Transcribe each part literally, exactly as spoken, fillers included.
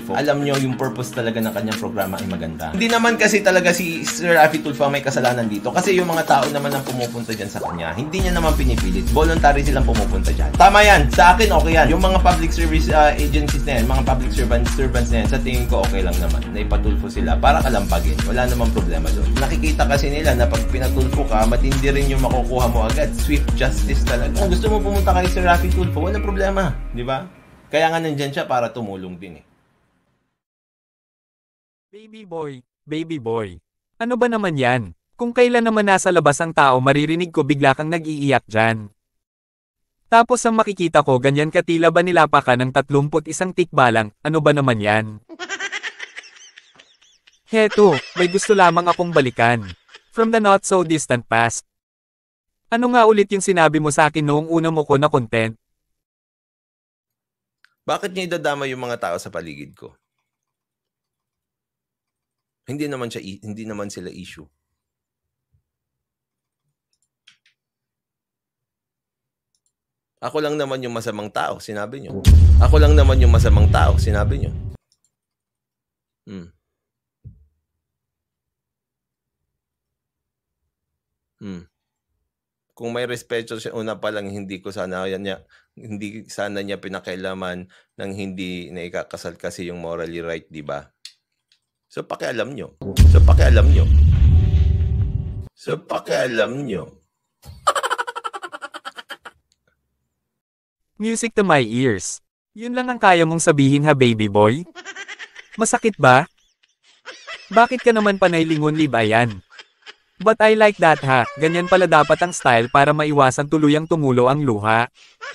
Tulfo, alam nyo yung purpose talaga ng kanyang programa ay maganda. Hindi naman kasi talaga si Sir Raffy Tulfo ang may kasalanan dito kasi yung mga tao naman ang pumupunta dyan sa kanya, hindi niya naman pinipilit. Voluntary silang pumupunta dyan. Tama yan. Sa akin, okay yan. Yung mga public service uh, agencies na yan, mga public servants, servants na yan, sa tingin ko okay lang naman. Na ipatulfo sila para kalampagin. Wala namang problema doon. Nakikita kasi nila na pag pinatulfo ka, matindi rin yung makukuha mo agad. Swift justice talaga. Kung gusto mo pumunta kay Sir Raffy Tulfo, wala problema. Di ba? Kaya nga nandyan siya para tumulong din eh. Baby boy, baby boy. Ano ba naman yan? Kung kailan naman nasa labas ang tao maririnig ko bigla kang nag-iiyak dyan. Tapos ang makikita ko ganyan ka tila ba nilapakan ng tatlumput isang tikbalang, ano ba naman yan? Heto, may gusto lamang akong balikan. From the not so distant past. Ano nga ulit yung sinabi mo sa akin noong una mo ko na content? Bakit niya idadama yung mga tao sa paligid ko? Hindi naman siya hindi naman sila issue. Ako lang naman yung masamang tao, sinabi niyo. Ako lang naman yung masamang tao, sinabi niyo. Hmm. Hmm. Kung may respeto siya una pa lang hindi ko sana yan niya hindi sana niya pinakailaman nang hindi na ikakasal kasi yung morally right, di ba? So pakialam nyo. So pakialam nyo. So pakialam nyo. Music to my ears. Yun lang ang kaya mong sabihin ha baby boy? Masakit ba? Bakit ka naman panay lingon libayan? But I like that ha, ganyan pala dapat ang style para maiwasan tuluyang tumulo ang luha.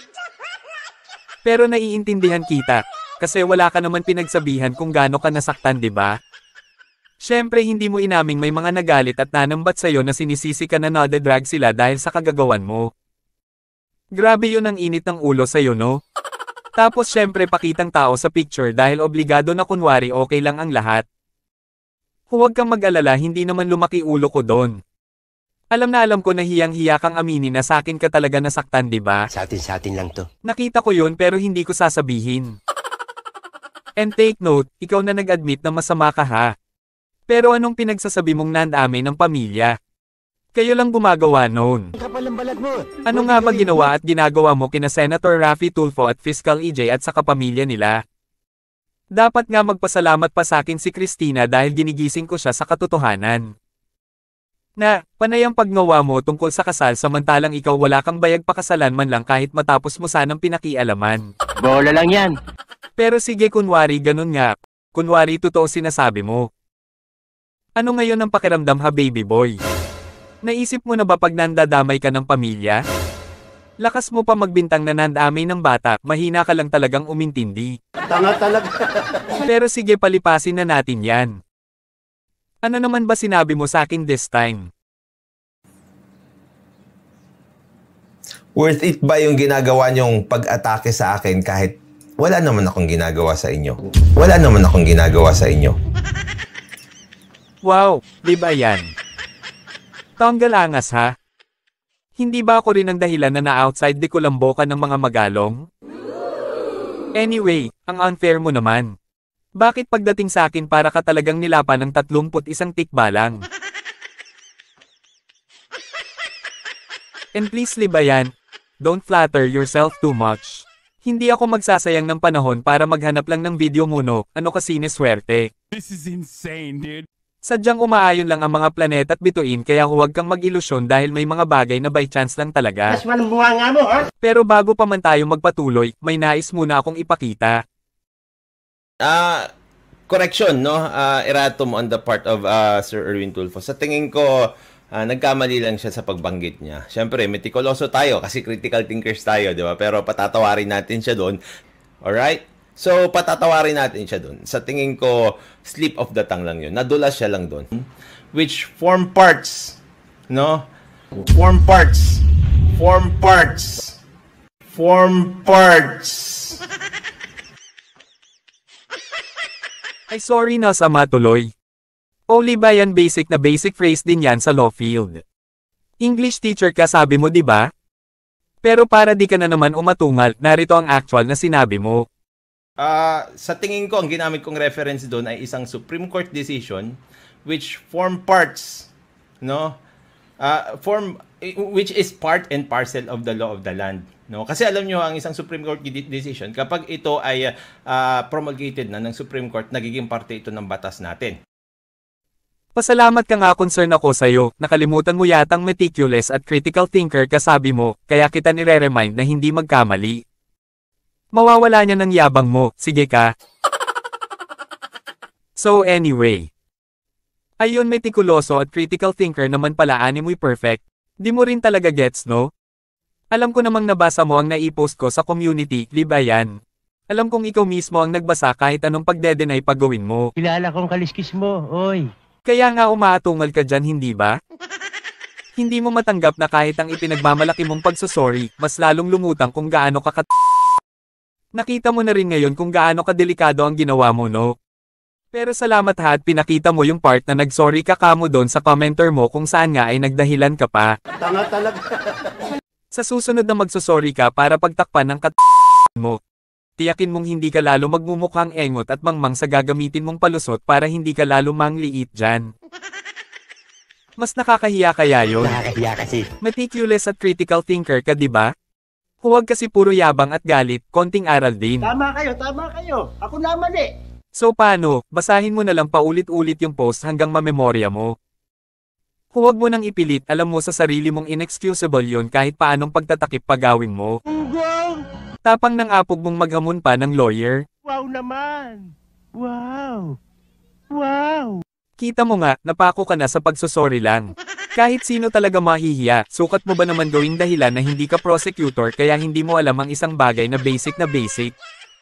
Pero naiintindihan kita, kasi wala ka naman pinagsabihan kung gaano ka nasaktan, di ba? Syempre hindi mo inaming may mga nagalit at nanambat sa'yo na sinisisi ka na nadadrag sila dahil sa kagagawan mo. Grabe yun ang init ng ulo sa'yo no? Tapos syempre pakitang tao sa picture dahil obligado na kunwari okay lang ang lahat. Huwag kang mag-alala hindi naman lumaki ulo ko doon. Alam na alam ko na hiyang-hiya kang aminin na sa akin ka talaga nasaktan di ba? Sa atin sa atin lang to. Nakita ko yun pero hindi ko sasabihin. And take note, ikaw na nag-admit na masama ka ha. Pero anong pinagsasabi mong nandami ng pamilya? Kayo lang gumagawa noon. Ano nga ba ginawa at ginagawa mo kina Senator Raffy Tulfo at Fiscal E J at sa kapamilya nila? Dapat nga magpasalamat pa sa akin si Christina dahil ginigising ko siya sa katotohanan. Na, panay ang paggawa mo tungkol sa kasal samantalang ikaw wala kang bayag pakasalan man lang kahit matapos mo sanang pinakialaman. Bola lang yan. Pero sige kunwari ganun nga, kunwari totoo sinasabi mo. Ano ngayon ang pakiramdam ha baby boy? Naisip mo na ba pag nandadamay ka ng pamilya? Lakas mo pa magbintang na nandamay ng bata, mahina ka lang talagang umintindi. Tanga talaga. Pero sige palipasin na natin yan. Ano naman ba sinabi mo sa akin this time? Worth it ba yung ginagawa niyong pag-atake sa akin kahit wala naman akong ginagawa sa inyo? Wala naman akong ginagawa sa inyo. Wow, di ba yan? Tanggal angas ha? Hindi ba ako rin ang dahilan na na-outside de Colombo ka ng mga magalong? Anyway, ang unfair mo naman. Bakit pagdating sa akin para ka talagang nilapan ng tatlumput isang tikbalang? And please libayan, don't flatter yourself too much. Hindi ako magsasayang ng panahon para maghanap lang ng video muno, ano kasi ni swerte. This is insane, dude. Sadyang umaayon lang ang mga planeta at bituin kaya huwag kang mag-ilusyon dahil may mga bagay na by chance lang talaga. Mas malambuha nga mo, ha? Pero bago pa man tayo magpatuloy, may nais muna akong ipakita. Ah, uh, correction, no? Uh, erratum on the part of uh, Sir Erwin Tulfo. Sa tingin ko, uh, nagkamali lang siya sa pagbanggit niya. Siyempre, metikuloso tayo kasi critical thinkers tayo, di ba? Pero patatawarin natin siya doon. Alright? So, patatawarin natin siya doon. Sa tingin ko, slip of the tongue lang yun. Nadulas siya lang doon. Which form parts, no? Form parts. Form parts. Form parts. Ay sorry na sama tuloy. Only ba yan basic na basic phrase din yan sa law field. English teacher ka sabi mo di ba? Pero para di ka na naman umatungal, narito ang actual na sinabi mo. ah, sa tingin ko, ang ginamit kong reference doon ay isang Supreme Court decision which form parts, no? Ah, form which is part and parcel of the law of the land, no? Kasi alam nyo, ang isang Supreme Court decision, kapag ito ay ah, promulgated na ng Supreme Court, nagiging parte ito ng batas natin. Pasalamat ka nga concern ako sa'yo, nakalimutan mo yatang meticulous at critical thinker ka sabi mo, kaya kita nire-remind na hindi magkamali. Mawawala niya ng yabang mo, sige ka. So anyway. Ayun, metikuloso at critical thinker naman pala ani mo'y perfect. Di mo rin talaga gets, no? Alam ko namang nabasa mo ang naipost ko sa community, di ba yan? Alam kong ikaw mismo ang nagbasa kahit anong pagde-deny pagawin mo. Kilala kong kaliskis mo, oy. Kaya nga umaatungal ka dyan, hindi ba? Hindi mo matanggap na kahit ang ipinagmamalaki mong pagsusorry, mas lalong lumutang kung gaano ka kat... Nakita mo na rin ngayon kung gaano kadelikado ang ginawa mo, no? Pero salamat ha at pinakita mo yung part na nagsorry ka kamo doon sa commenter mo kung saan nga ay nagdahilan ka pa. Tanga talaga. Sa susunod na magsusorry ka para pagtakpan ng kat... mo. Tiyakin mong hindi ka lalo magmumukhang engot at mangmang sa gagamitin mong palusot para hindi ka lalo mangliit dyan. Mas nakakahiya kaya yun. Nakakahiya kasi. Meticulous at critical thinker ka, di ba? Huwag kasi puro yabang at galit, konting aral din. Tama kayo, tama kayo. Ako naman eh. So paano, basahin mo na lang paulit-ulit yung post hanggang mamemorya mo. Huwag mo nang ipilit, alam mo sa sarili mong inexcusable yun kahit paanong pagtatakip pagawin mo. Ugong! Tapang ng apog mong maghamon pa ng lawyer. Wow naman. Wow. Wow. Kita mo nga, napako ka na sa pagsusorry lang. Kahit sino talaga mahihiya, sukat mo ba naman gawing dahilan na hindi ka prosecutor kaya hindi mo alam ang isang bagay na basic na basic?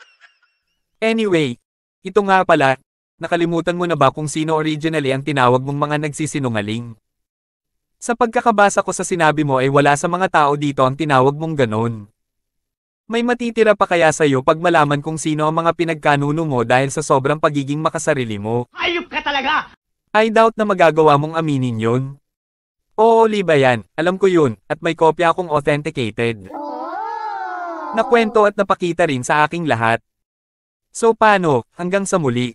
Anyway, ito nga pala, nakalimutan mo na ba kung sino originally ang tinawag mong mga nagsisinungaling? Sa pagkakabasa ko sa sinabi mo ay wala sa mga tao dito ang tinawag mong ganon. May matitira pa kaya sa'yo pag malaman kung sino ang mga pinagkanuno mo dahil sa sobrang pagiging makasarili mo? Ayop ka talaga! I doubt na magagawa mong aminin yun. Oo, liba yan, alam ko yun, at may kopya akong authenticated. Nakwento at napakita rin sa aking lahat. So paano, hanggang sa muli?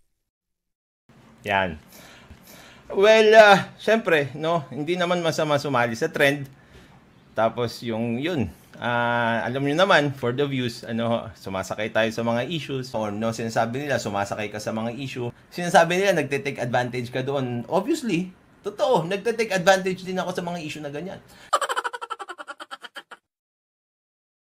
Yan. Well, uh, syempre, no, hindi naman masama sumali sa trend. Tapos yung yun, uh, alam niyo naman, for the views, ano, sumasakay tayo sa mga issues. Or no, sinasabi nila, sumasakay ka sa mga issue. Sinasabi nila, nagte-take advantage ka doon. Obviously, totoo, nagte-take advantage din ako sa mga issue na ganyan.